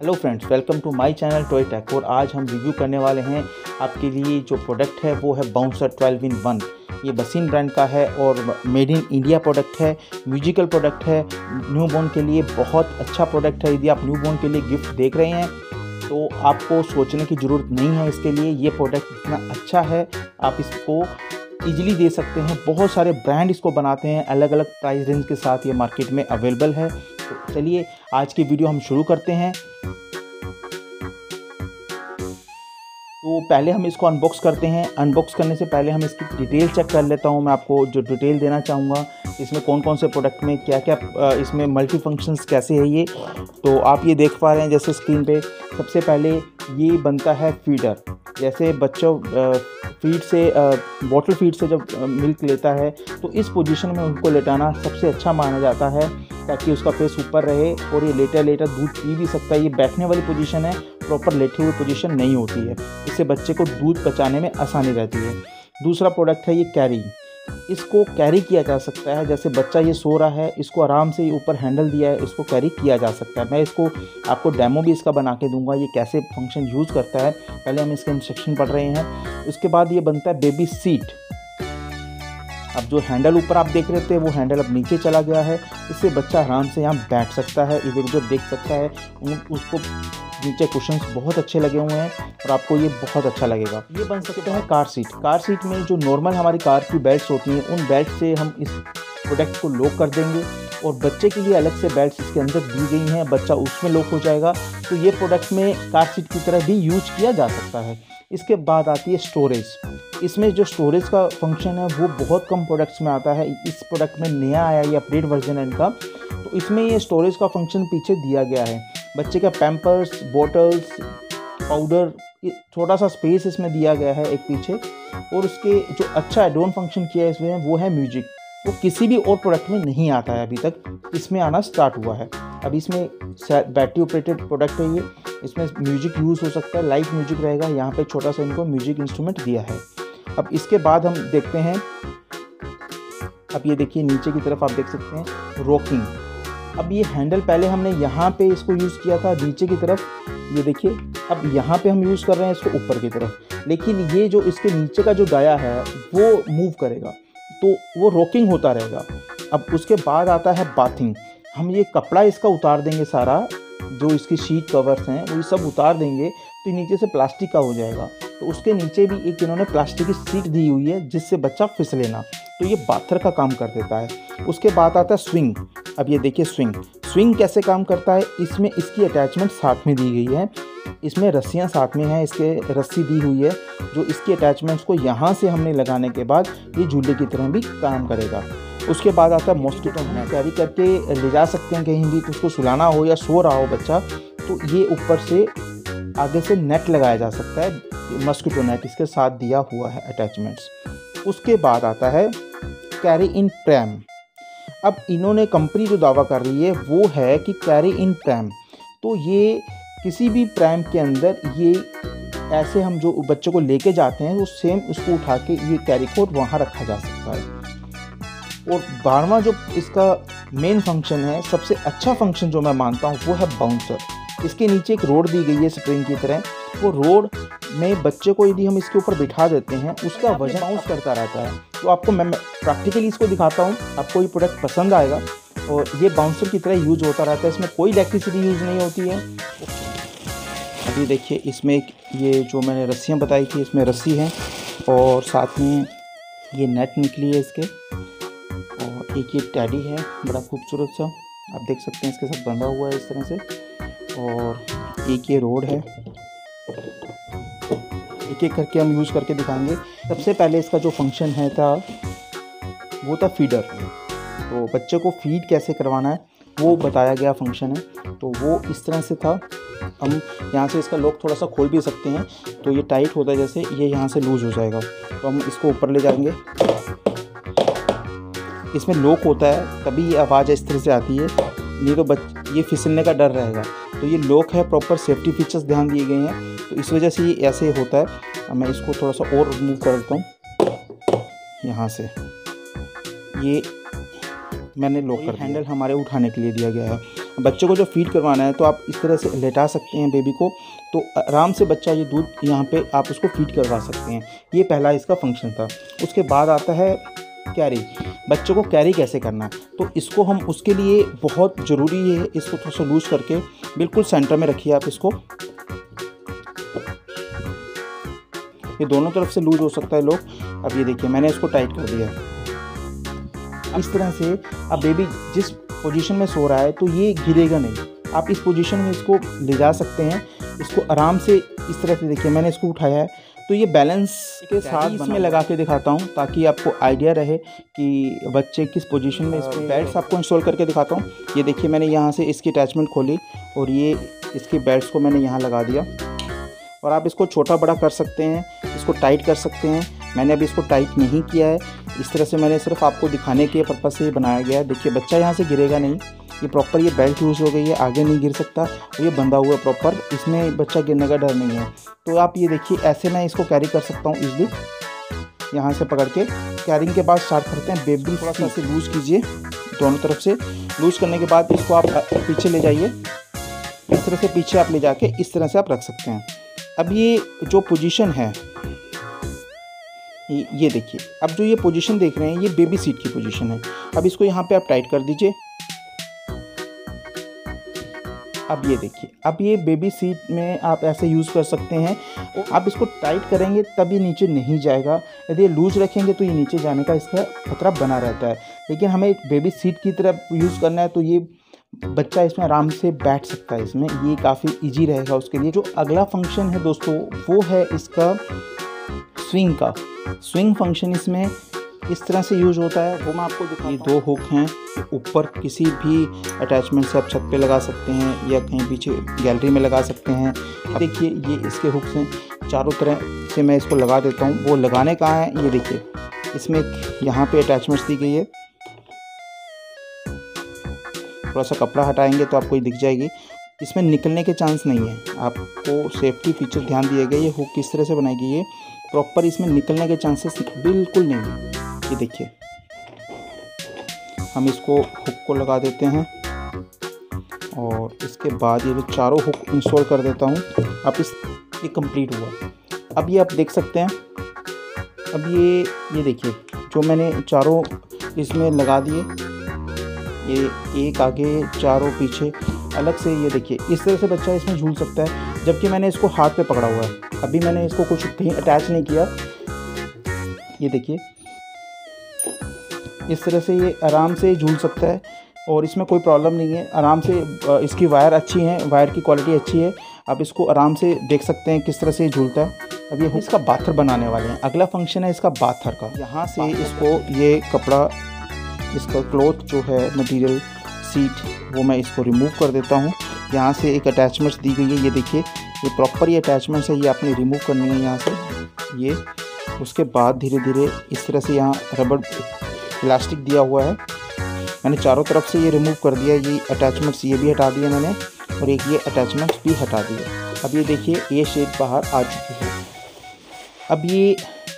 Hello friends, welcome to my channel toy tech. और आज हम रिव्यू करने वाले हैं आपके लिए जो प्रोडक्ट है वो है बाउंसर 12 in 1। ये बसीन ब्रांड का है और मेड इन इंडिया प्रोडक्ट है, म्यूजिकल प्रोडक्ट है। न्यूबॉर्न के लिए बहुत अच्छा प्रोडक्ट है। यदि आप न्यूबॉर्न के लिए गिफ्ट देख रहे हैं तो आपको सोचने की ज़रूरत नहीं है इसके लिए। ये प्रोडक्ट इतना अच्छा है, आप इसको ईजिली दे सकते हैं। बहुत सारे ब्रांड इसको बनाते हैं, अलग अलग प्राइस रेंज के साथ ये मार्केट में अवेलेबल है। तो चलिए आज की वीडियो हम शुरू करते हैं। तो पहले हम इसको अनबॉक्स करते हैं। अनबॉक्स करने से पहले हम इसकी डिटेल चेक कर लेता हूं। मैं आपको जो डिटेल देना चाहूँगा इसमें कौन कौन से प्रोडक्ट में क्या क्या इसमें मल्टी फंक्शंस कैसे है ये, तो आप ये देख पा रहे हैं जैसे स्क्रीन पे। सबसे पहले ये बनता है फीडर। जैसे बच्चों फीड से बॉटल फीड से जब मिल्क लेता है तो इस पोजीशन में उनको लेटाना सबसे अच्छा माना जाता है, ताकि उसका फेस ऊपर रहे और ये लेटा दूध पी भी सकता है। ये बैठने वाली पोजीशन है, प्रॉपर लेटे हुए पोजीशन नहीं होती है। इससे बच्चे को दूध पचाने में आसानी रहती है। दूसरा प्रोडक्ट है ये कैरी। इसको कैरी किया जा सकता है। जैसे बच्चा ये सो रहा है, इसको आराम से ऊपर हैंडल दिया है, इसको कैरी किया जा सकता है। मैं इसको आपको डेमो भी इसका बना के दूंगा, ये कैसे फंक्शन यूज़ करता है। पहले हम इसके इंस्ट्रक्शन पढ़ रहे हैं। उसके बाद ये बनता है बेबी सीट। अब जो हैंडल ऊपर आप देख रहे थे वो हैंडल अब नीचे चला गया है। इससे बच्चा आराम से यहाँ बैठ सकता है, इधर उधर देख सकता है। उसको नीचे कुशन्स बहुत अच्छे लगे हुए हैं और आपको ये बहुत अच्छा लगेगा। ये बन सकता है कार सीट। कार सीट में जो नॉर्मल हमारी कार की बेल्ट्स होती हैं, उन बेल्ट से हम इस प्रोडक्ट को लॉक कर देंगे और बच्चे के लिए अलग से बेल्ट्स इसके अंदर दी गई हैं, बच्चा उसमें लॉक हो जाएगा। तो ये प्रोडक्ट में कार सीट की तरह भी यूज किया जा सकता है। इसके बाद आती है स्टोरेज। इसमें जो स्टोरेज का फंक्शन है वो बहुत कम प्रोडक्ट्स में आता है। इस प्रोडक्ट में नया आया, ये अपडेट वर्जन है इनका। तो इसमें ये स्टोरेज का फंक्शन पीछे दिया गया है। बच्चे का पैम्पर्स, बॉटल्स, पाउडर, छोटा सा स्पेस इसमें दिया गया है एक पीछे। और उसके जो अच्छा एडोन फंक्शन किया है इसमें वो है म्यूजिक। वो किसी भी और प्रोडक्ट में नहीं आता है, अभी तक इसमें आना स्टार्ट हुआ है। अब इसमें बैटरी ऑपरेटेड प्रोडक्ट है ये। इसमें म्यूजिक यूज़ हो सकता है, लाइट म्यूजिक रहेगा। यहाँ पे छोटा सा इनको म्यूजिक इंस्ट्रूमेंट दिया है। अब इसके बाद हम देखते हैं, अब ये देखिए नीचे की तरफ आप देख सकते हैं रॉकिंग। अब ये हैंडल पहले हमने यहाँ पे इसको यूज़ किया था नीचे की तरफ, ये देखिए। अब यहाँ पे हम यूज़ कर रहे हैं इसको ऊपर की तरफ, लेकिन ये जो इसके नीचे का जो डाया है वो मूव करेगा तो वो रॉकिंग होता रहेगा। अब उसके बाद आता है बाथिंग। हम ये कपड़ा इसका उतार देंगे, सारा जो इसकी शीट कवर्स हैं वो सब उतार देंगे तो नीचे से प्लास्टिक का हो जाएगा। तो उसके नीचे भी एक इन्होंने प्लास्टिक की सीट दी हुई है जिससे बच्चा फिसले ना, तो ये बाथर का काम कर देता है। उसके बाद आता है स्विंग। अब ये देखिए स्विंग कैसे काम करता है। इसमें इसकी अटैचमेंट साथ में दी गई है, इसमें रस्सियाँ साथ में हैं, इसके रस्सी दी हुई है जो इसकी अटैचमेंट्स को यहाँ से हमने लगाने के बाद ये झूले की तरह भी काम करेगा। उसके बाद आता है मॉस्किटो नेट। कैरी करके ले जा सकते हैं कहीं भी, तो उसको सुलाना हो या सो रहा हो बच्चा तो ये ऊपर से आगे से नेट लगाया जा सकता है। मॉस्किटो नेट इसके साथ दिया हुआ है अटैचमेंट्स। उसके बाद आता है कैरी इन प्रैम। अब इन्होंने कंपनी जो दावा कर रही है वो है कि कैरी इन प्रैम, तो ये किसी भी प्रैम के अंदर ये ऐसे हम जो बच्चों को लेके जाते हैं वो सेम उसको उठा के ये कैरी कोट वहाँ रखा जा सकता है। और 12वां जो इसका मेन फंक्शन है, सबसे अच्छा फंक्शन जो मैं मानता हूँ वो है बाउंसर। इसके नीचे एक रोड दी गई है स्प्रिंग की तरह। वो रोड में बच्चे को यदि हम इसके ऊपर बिठा देते हैं उसका वजन बाउंस करता रहता है। तो आपको मैं प्रैक्टिकली इसको दिखाता हूँ, आपको ये प्रोडक्ट पसंद आएगा। और ये बाउंसर की तरह यूज होता रहता है, इसमें कोई इलेक्ट्रिसिटी यूज़ नहीं होती है। अभी देखिए इसमें ये जो मैंने रस्सियाँ बताई थी, इसमें रस्सी है और साथ में ये नेट निकली है इसके, और एक ये टैडी है बड़ा खूबसूरत सा, आप देख सकते हैं इसके साथ बंधा हुआ है इस तरह से। और एक ये रोड है, एक एक करके हम यूज़ करके दिखाएंगे। सबसे पहले इसका जो फंक्शन है था वो था फीडर। तो बच्चे को फीड कैसे करवाना है वो बताया गया फंक्शन है। तो वो इस तरह से था। हम यहाँ से इसका लॉक थोड़ा सा खोल भी सकते हैं, तो ये टाइट होता है जैसे, ये यहाँ से लूज़ हो जाएगा। तो हम इसको ऊपर ले जाएंगे, इसमें लॉक होता है तभी ये आवाज़ इस तरह से आती है, नहीं तो ये फिसलने का डर रहेगा। तो ये लॉक है, प्रॉपर सेफ्टी फीचर्स ध्यान दिए गए हैं, तो इस वजह से ये ऐसे होता है। मैं इसको थोड़ा सा और रिमूव कर देता हूँ यहाँ से। ये मैंने लॉक कर हैंडल हमारे उठाने के लिए दिया गया है। बच्चे को जो फीड करवाना है तो आप इस तरह से लेटा सकते हैं बेबी को, तो आराम से बच्चा ये दूध यहाँ पे आप उसको फीड करवा सकते हैं। ये पहला इसका फंक्शन था। उसके बाद आता है कैरी। बच्चे को कैरी कैसे करना है, तो इसको हम उसके लिए बहुत ज़रूरी है, इसको थोड़ा सा लूज़ करके बिल्कुल सेंटर में रखिए आप इसको। ये दोनों तरफ से लूज़ हो सकता है लोग। अब ये देखिए मैंने इसको टाइट कर दिया है। इस तरह से अब बेबी जिस पोजीशन में सो रहा है तो ये गिरेगा नहीं। आप इस पोजीशन में इसको ले जा सकते हैं, इसको आराम से इस तरह से देखिए मैंने इसको उठाया है। तो ये बैलेंस के साथ इसमें लगा के दिखाता हूँ ताकि आपको आइडिया रहे कि बच्चे किस पोजीशन में। इसको बेड्स आपको इंस्टॉल करके दिखाता हूँ। ये देखिए मैंने यहाँ से इसकी अटैचमेंट खोली और ये इसके बेड्स को मैंने यहाँ लगा दिया। और आप इसको छोटा बड़ा कर सकते हैं, इसको टाइट कर सकते हैं। मैंने अभी इसको टाइट नहीं किया है, इस तरह से मैंने सिर्फ आपको दिखाने के पर्पज़ से ये बनाया गया है। देखिए बच्चा यहाँ से गिरेगा नहीं, ये प्रॉपर ये बेल्ट यूज़ हो गई है, आगे नहीं गिर सकता और ये बंधा हुआ है प्रॉपर, इसमें बच्चा गिरने का डर नहीं है। तो आप ये देखिए ऐसे मैं इसको कैरी कर सकता हूँ इजली, यहाँ से पकड़ के। कैरिंग के बाद स्टार्ट करते हैं। बेबी थोड़ा सा ऐसे लूज़ कीजिए दोनों तरफ से। लूज़ करने के बाद इसको आप पीछे ले जाइए, इस तरह से पीछे आप ले जाके इस तरह से आप रख सकते हैं। अब ये जो पोजीशन है ये देखिए, अब जो ये पोजीशन देख रहे हैं ये बेबी सीट की पोजीशन है। अब इसको यहाँ पे आप टाइट कर दीजिए। अब ये देखिए, अब ये बेबी सीट में आप ऐसे यूज़ कर सकते हैं। आप इसको टाइट करेंगे तब ये नीचे नहीं जाएगा, यदि ये लूज रखेंगे तो ये नीचे जाने का इसका खतरा बना रहता है। लेकिन हमें बेबी सीट की तरह यूज़ करना है तो ये बच्चा इसमें आराम से बैठ सकता है, इसमें ये काफ़ी इजी रहेगा उसके लिए। जो अगला फंक्शन है दोस्तों वो है इसका स्विंग का। स्विंग फंक्शन इसमें इस तरह से यूज होता है, वो मैं आपको दिखाता हूँ। ये दो हुक हैं, ऊपर किसी भी अटैचमेंट से आप छत पे लगा सकते हैं या कहीं पीछे गैलरी में लगा सकते हैं। देखिए ये इसके हुक्स हैं, चारों तरह से मैं इसको लगा देता हूँ। वो लगाने कहाँ है ये देखिए, इसमें यहाँ पे अटैचमेंट्स दी गई है। थोड़ा सा कपड़ा हटाएंगे तो आपको ये दिख जाएगी, इसमें निकलने के चांस नहीं है। आपको सेफ्टी फीचर ध्यान दिया गया। ये हुक किस तरह से बनाई गई है, प्रॉपर इसमें निकलने के चांसेस बिल्कुल नहीं है। ये देखिए हम इसको हुक को लगा देते हैं और इसके बाद ये चारों हुक इंस्टॉल कर देता हूँ। अब ये कंप्लीट हुआ। अब ये आप देख सकते हैं। अब ये देखिए जो मैंने चारों इसमें लगा दिए, ये एक आगे चारों पीछे अलग से। ये देखिए इस तरह से बच्चा इसमें झूल सकता है, जबकि मैंने इसको हाथ पे पकड़ा हुआ है। अभी मैंने इसको कुछ कहीं अटैच नहीं किया। ये देखिए इस तरह से ये आराम से झूल सकता है और इसमें कोई प्रॉब्लम नहीं है। आराम से इसकी वायर अच्छी है, वायर की क्वालिटी अच्छी है। आप इसको आराम से देख सकते हैं किस तरह से झूलता है। अब ये इसका बाथर बनाने वाले हैं। अगला फंक्शन है इसका बाथर का। यहाँ से इसको ये कपड़ा, इसका क्लॉथ जो है मटेरियल सीट, वो मैं इसको रिमूव कर देता हूँ। यहाँ से एक अटैचमेंट्स दी गई है, ये देखिए ये प्रॉपर ये अटैचमेंट्स है, ये आपने रिमूव करनी है यहाँ से ये। उसके बाद धीरे धीरे इस तरह से यहाँ रबड़ इलास्टिक दिया हुआ है, मैंने चारों तरफ से ये रिमूव कर दिया। ये अटैचमेंट्स ये भी हटा दिए मैंने और एक ये अटैचमेंट्स भी हटा दिए। अब ये देखिए ये शेड बाहर आ चुकी है। अब ये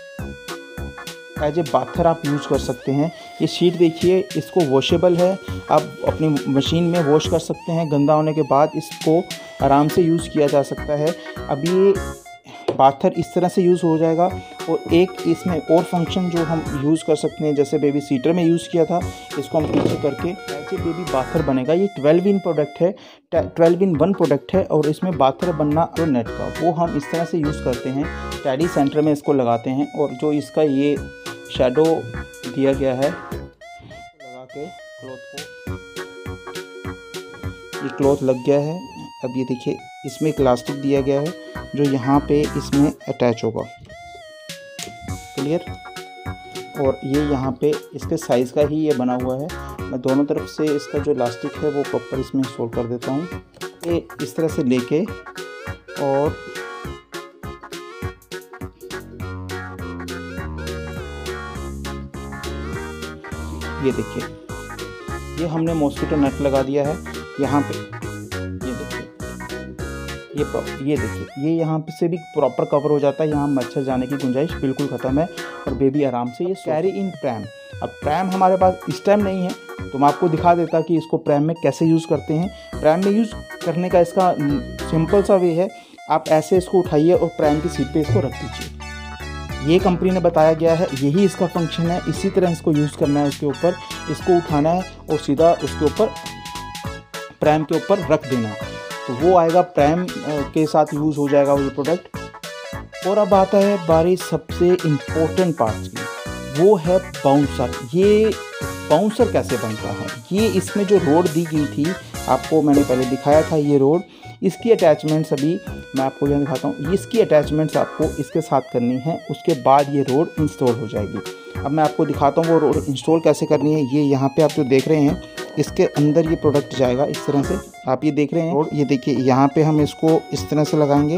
एज ए बाथर आप यूज़ कर सकते हैं। ये शीट देखिए इसको वॉशेबल है, आप अपनी मशीन में वॉश कर सकते हैं। गंदा होने के बाद इसको आराम से यूज़ किया जा सकता है। अब ये बाथर इस तरह से यूज़ हो जाएगा। और एक इसमें और फंक्शन जो हम यूज़ कर सकते हैं, जैसे बेबी सीटर में यूज़ किया था, इसको हम पीछे करके ऐसे बेबी बाथर बनेगा। ये 12 इन प्रोडक्ट है, 12 इन 1 प्रोडक्ट है। और इसमें बाथर बनना जो नेट का, वो हम इस तरह से यूज़ करते हैं। टैडी सेंटर में इसको लगाते हैं और जो इसका ये शैडो दिया गया है लगा के क्लॉथ को, ये क्लॉथ लग गया है। अब ये देखिए इसमें एक इलास्टिक दिया गया है जो यहाँ पे इसमें अटैच होगा, क्लियर। और ये यहाँ पे इसके साइज़ का ही ये बना हुआ है। मैं दोनों तरफ से इसका जो इलास्टिक है वो प्रॉपर इसमें इंस्टॉल कर देता हूँ। ये इस तरह से लेके और ये देखिए ये हमने मॉस्किटो नेट लगा दिया है यहाँ पे। ये देखिए ये देखिए, ये यहाँ पे से भी प्रॉपर कवर हो जाता है, यहाँ मच्छर जाने की गुंजाइश बिल्कुल ख़त्म है और बेबी आराम से ये कैरी इन प्रैम। अब प्रैम हमारे पास इस टाइम नहीं है, तो मैं आपको दिखा देता कि इसको प्रैम में कैसे यूज़ करते हैं। प्रैम में यूज़ करने का इसका सिंपल सा वे है, आप ऐसे इसको उठाइए और प्रैम की सीट पे इसको रख दीजिए। ये कंपनी ने बताया गया है, यही इसका फंक्शन है। इसी तरह इसको यूज़ करना है, उसके ऊपर इसको उठाना है और सीधा उसके ऊपर प्रैम के ऊपर रख देना, तो वो आएगा प्रैम के साथ यूज़ हो जाएगा वो प्रोडक्ट। और अब आता है बारी सबसे इम्पोर्टेंट पार्ट की, वो है बाउंसर। ये बाउंसर कैसे बनता है, ये इसमें जो रोड दी गई थी आपको मैंने पहले दिखाया था, ये रोड, इसकी अटैचमेंट्स अभी मैं आपको यहाँ दिखाता हूँ। इसकी अटैचमेंट्स आपको इसके साथ करनी है, उसके बाद ये रोड इंस्टॉल हो जाएगी। अब मैं आपको दिखाता हूँ वो रोड इंस्टॉल कैसे करनी है। ये यहाँ पे आप जो देख रहे हैं, इसके अंदर ये प्रोडक्ट जाएगा इस तरह से, आप ये देख रहे हैं रोड। ये देखिए यहाँ पे हम इसको इस तरह से लगाएंगे,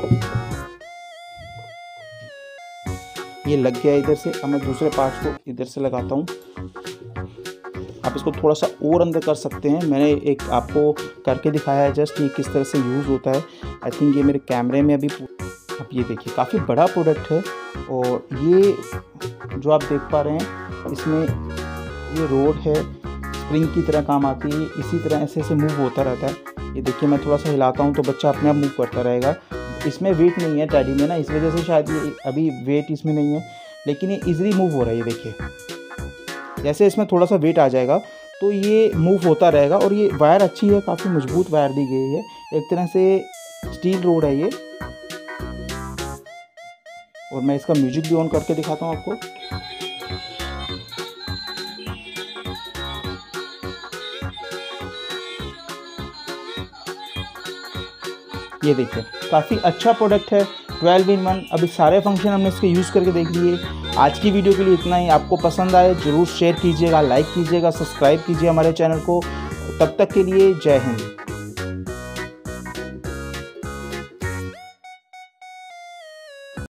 ये लग गया इधर से। अब मैं दूसरे पार्ट को इधर से लगाता हूँ। आप इसको थोड़ा सा और अंदर कर सकते हैं, मैंने एक आपको करके दिखाया है जस्ट, ये किस तरह से यूज़ होता है। आई थिंक ये मेरे कैमरे में अभी, अब ये देखिए काफ़ी बड़ा प्रोडक्ट है। और ये जो आप देख पा रहे हैं, इसमें ये रोड है, स्प्रिंग की तरह काम आती है, इसी तरह ऐसे ऐसे मूव होता रहता है। ये देखिए मैं थोड़ा सा हिलाता हूँ तो बच्चा अपने आप मूव करता रहेगा। इसमें वेट नहीं है टैडी में ना, इस वजह से शायद ये अभी वेट इसमें नहीं है, लेकिन ये इजीली मूव हो रहा है। ये देखिए जैसे इसमें थोड़ा सा वेट आ जाएगा तो ये मूव होता रहेगा। और ये वायर अच्छी है, काफ़ी मजबूत वायर दी गई है, एक तरह से स्टील रोड है ये। और मैं इसका म्यूजिक भी ऑन करके दिखाता हूँ आपको। ये देखिए काफ़ी अच्छा प्रोडक्ट है, 12 in 1। अभी सारे फंक्शन हमने इसके यूज़ करके देख लिए। आज की वीडियो के लिए इतना ही। आपको पसंद आए ज़रूर शेयर कीजिएगा, लाइक कीजिएगा, सब्सक्राइब कीजिए हमारे चैनल को। तब तक के लिए जय हिंद।